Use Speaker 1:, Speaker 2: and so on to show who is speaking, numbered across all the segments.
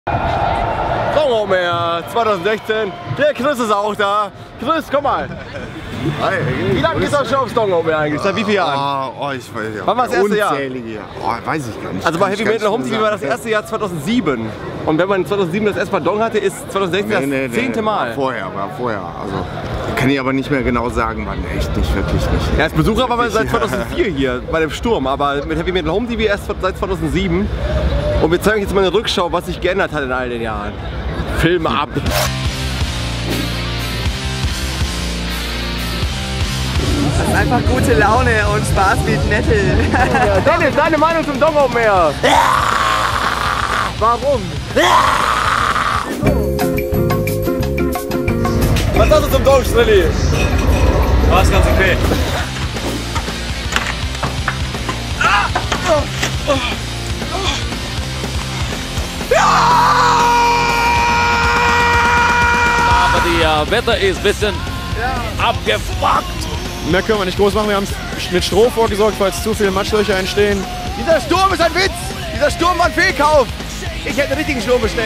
Speaker 1: Dongomea 2016. Der Chris ist auch da. Chris, komm mal.
Speaker 2: Hi,
Speaker 1: wie lange gehst du schon aufs Dongomea eigentlich? Seit wie vielen Jahren?
Speaker 2: Ich weiß ja.
Speaker 1: Wann war das erste Jahr?
Speaker 2: Weiß ich gar nicht.
Speaker 1: Also bei Heavy Metal Home TV war das erste Jahr 2007. Und wenn man 2007 das erste Mal Dong hatte, ist 2016 das 10. Mal.
Speaker 2: War vorher. Also kann ich aber nicht mehr genau sagen, wann. Echt nicht, wirklich nicht.
Speaker 1: Ja, als Besucher war man seit 2004 hier bei dem Sturm, aber mit Heavy Metal Home TV erst seit 2007. Und wir zeigen euch jetzt mal eine Rückschau, was sich geändert hat in all den Jahren. Filme ab!
Speaker 3: Das ist einfach gute Laune und Spaß mit Metal.
Speaker 1: Ja, Dennis, deine Meinung zum Dongomea? Warum? Was sagst du zum Dong, Strilli?
Speaker 4: War es ganz okay. Aber das Wetter ist ein bisschen abgefuckt.
Speaker 5: Mehr können wir nicht groß machen. Wir haben mit Stroh vorgesorgt, falls zu viele Matschlöcher entstehen.
Speaker 1: Dieser Sturm ist ein Witz! Dieser Sturm war ein Fehlkauf! Ich hätte den richtigen Sturm bestellt!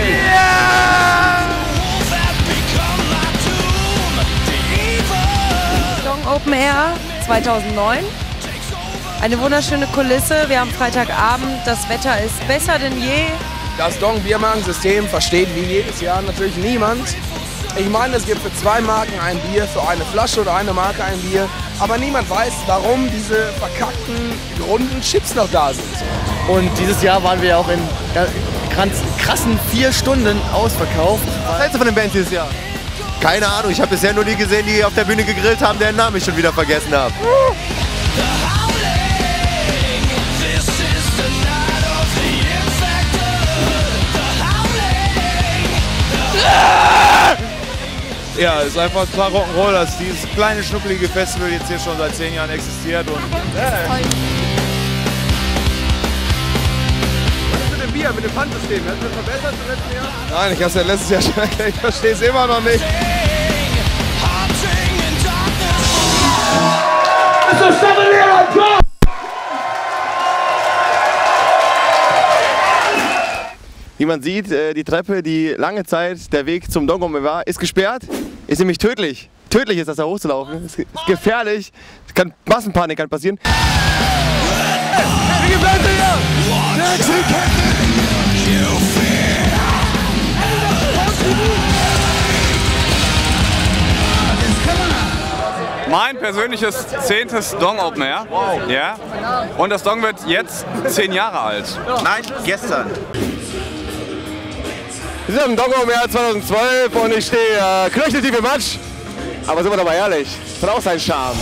Speaker 6: Dong Open Air 2009. Eine wunderschöne Kulisse. Wir haben Freitagabend. Das Wetter ist besser denn je.
Speaker 3: Das Dong-Biermarkensystem versteht wie jedes Jahr natürlich niemand. Ich meine, es gibt für 2 Marken ein Bier, für eine Flasche oder eine Marke ein Bier. Aber niemand weiß, warum diese verkackten, runden Chips noch da sind.
Speaker 7: Und dieses Jahr waren wir auch in krassen 4 Stunden ausverkauft.
Speaker 1: Was hältst du von den Bands dieses Jahr?
Speaker 2: Keine Ahnung, ich habe bisher nur die gesehen, die auf der Bühne gegrillt haben, deren Namen ich schon wieder vergessen habe.
Speaker 5: Ja, es ist einfach total Rock'n'Roll, dass dieses kleine, schnuppelige Festival jetzt hier schon seit 10 Jahren existiert. Und
Speaker 1: Was ist mit dem Bier, mit dem Pfandsystem? Hast du das verbessert im letzten Jahr?
Speaker 5: nein, ich habe es ja letztes Jahr schon erklärt, ich verstehe es immer noch nicht.
Speaker 1: Wie man sieht, die Treppe, die lange Zeit der Weg zum Dongomea war, ist gesperrt. Ist nämlich tödlich. Tödlich ist das, da hochzulaufen. Ist gefährlich. Massenpanik kann passieren. Wie gefällt
Speaker 5: Mein persönliches 10. Dong Open Air. Wow. Ja. Und das Dong wird jetzt 10 Jahre alt.
Speaker 2: Nein, gestern.
Speaker 1: Wir sind im Dongomea 2012 und ich stehe knöcheltief im Matsch. Aber sind wir doch mal ehrlich, das hat auch seinen Charme.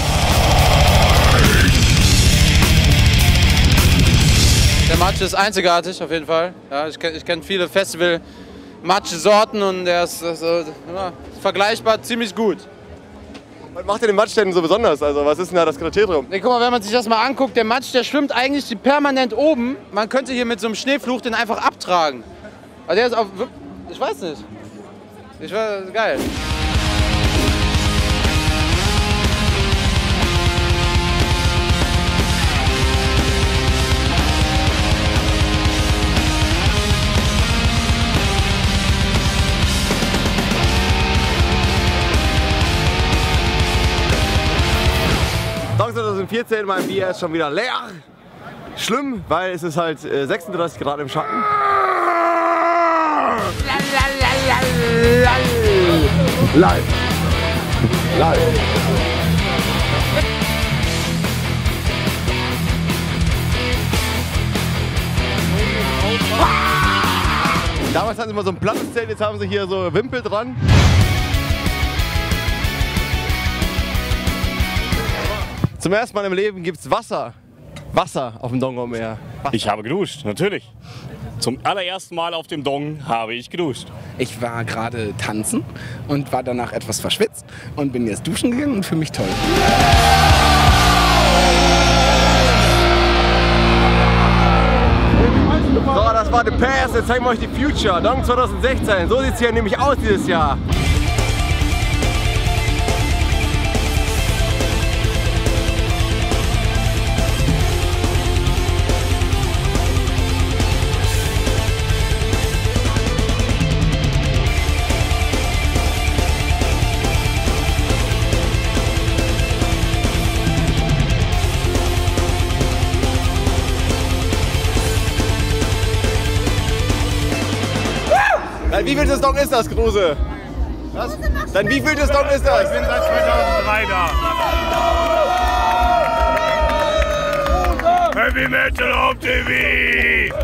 Speaker 8: Der Matsch ist einzigartig auf jeden Fall. Ja, ich kenn viele Festival-Matsch-Sorten und der ist vergleichbar ziemlich gut.
Speaker 1: Was macht denn den Matsch denn so besonders? Also was ist denn da das Kriterium?
Speaker 8: Nee, guck mal, wenn man sich das mal anguckt, der Matsch, der schwimmt eigentlich permanent oben. Man könnte hier mit so einem Schneefluch den einfach abtragen. Also der ist auch, ich weiß nicht. Geil.
Speaker 1: Dong 2014, mein Bier ist schon wieder leer. Schlimm, weil es ist halt 36 Grad im Schatten. Live. Live. Damals hatten sie mal so ein plattes Zelt, jetzt haben sie hier so Wimpel dran. Zum ersten Mal im Leben gibt es Wasser. Wasser auf dem Dongomea.
Speaker 4: Ich habe geduscht, natürlich. Zum allerersten Mal auf dem Dong habe ich geduscht.
Speaker 3: Ich war gerade tanzen und war danach etwas verschwitzt und bin jetzt duschen gegangen und fühle mich toll.
Speaker 1: So, das war The Past, jetzt zeigen wir euch die Future. Dong 2016, so sieht es hier nämlich aus dieses Jahr. Dein wievieltes Dong ist das, Kruse? Was? Dein wievieltes Dong ist das?
Speaker 4: Ich bin seit 2003 da. Heavy Metal auf TV!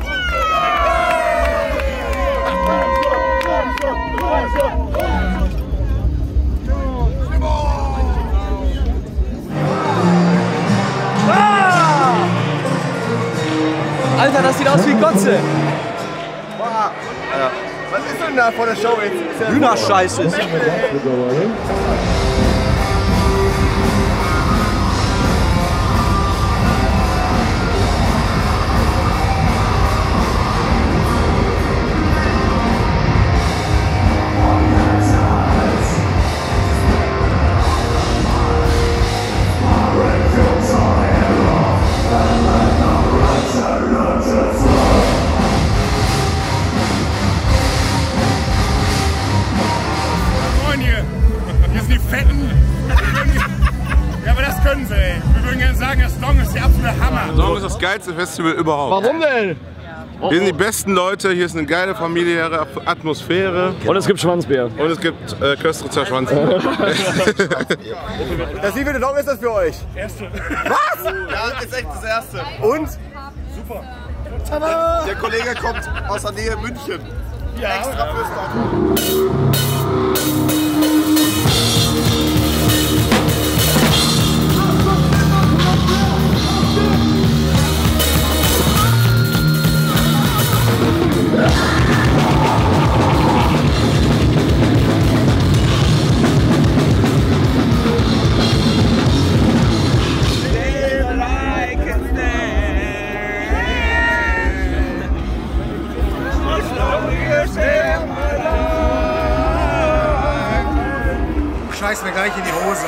Speaker 7: Alter, das sieht aus wie Gotze.
Speaker 1: Ja. Was ist denn da vor der Show jetzt?
Speaker 7: Hühnerscheiße.
Speaker 4: Ja, aber das können sie, ey. Wir würden gerne sagen, das Dong ist der absolute Hammer.
Speaker 9: Dong ist das geilste Festival überhaupt.
Speaker 7: Warum denn?
Speaker 9: Wir sind die besten Leute, hier ist eine geile familiäre Atmosphäre.
Speaker 10: Und es gibt Schwanzbier.
Speaker 9: Und es gibt Köstritzer Schwanzbier.
Speaker 1: Das wievielte Dong ist das für euch?
Speaker 4: Erste.
Speaker 1: Was?
Speaker 2: Ja, ist echt das erste.
Speaker 1: Und?
Speaker 4: Super.
Speaker 1: Tada!
Speaker 2: Der Kollege kommt aus der Nähe München.
Speaker 4: Ja.
Speaker 2: Extra fürs Dong.
Speaker 3: Ich scheiß mir gleich in die Hose.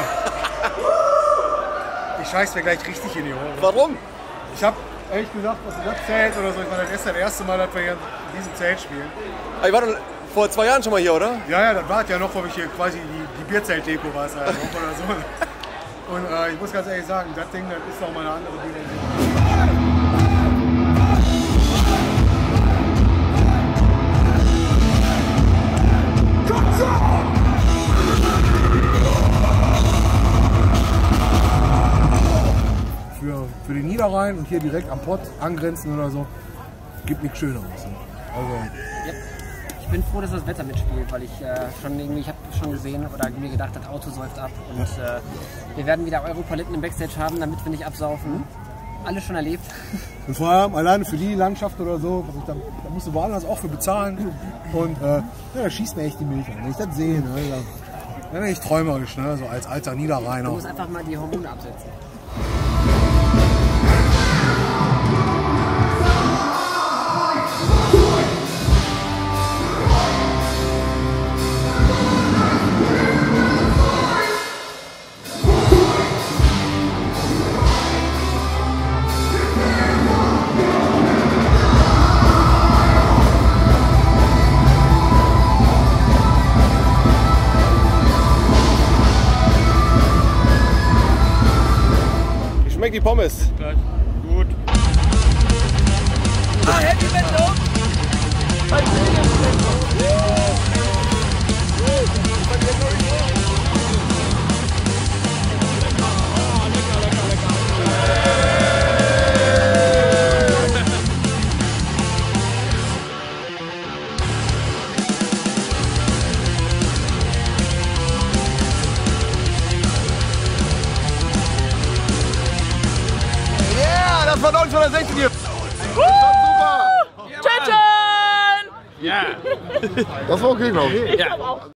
Speaker 3: Ich scheiß mir gleich richtig in die Hose.
Speaker 1: Warum?
Speaker 3: Ich hab ehrlich gesagt, was das Zelt oder so, ich meine, das ist das erste Mal, dass wir hier in diesem Zelt spielen.
Speaker 1: Aber ihr wart doch vor 2 Jahren schon mal hier, oder?
Speaker 3: Ja, das war ja noch, wo ich hier quasi die Bierzelt-Deko war es halt noch oder so. Und ich muss ganz ehrlich sagen, das Ding, das ist noch mal eine andere Dimension. Für den Niederrhein und hier direkt am Pott angrenzen oder so, gibt nichts Schöneres. Also,
Speaker 11: ich bin froh, dass das Wetter mitspielt, weil ich ich habe schon gesehen oder mir gedacht, das Auto säuft ab und wir werden wieder Europaletten im Backstage haben, damit wir nicht absaufen. Alles schon erlebt.
Speaker 3: Und vor allem alleine für die Landschaft oder so, da musst du woanders auch für bezahlen. Und ja, da schießt mir echt die Milch an. Wenn ich das sehe, ne, dann bin ich träumerisch, ne, so als alter Niederrheiner.
Speaker 11: Du musst einfach mal die Hormone absetzen.
Speaker 1: Schmeckt die Pommes?
Speaker 4: Gut.
Speaker 6: Ah, Heavy Metal!
Speaker 1: Das war Dong 216 hier.
Speaker 6: Super! Tschüss!
Speaker 9: Ja. Das war okay, glaube ich.
Speaker 6: Ja.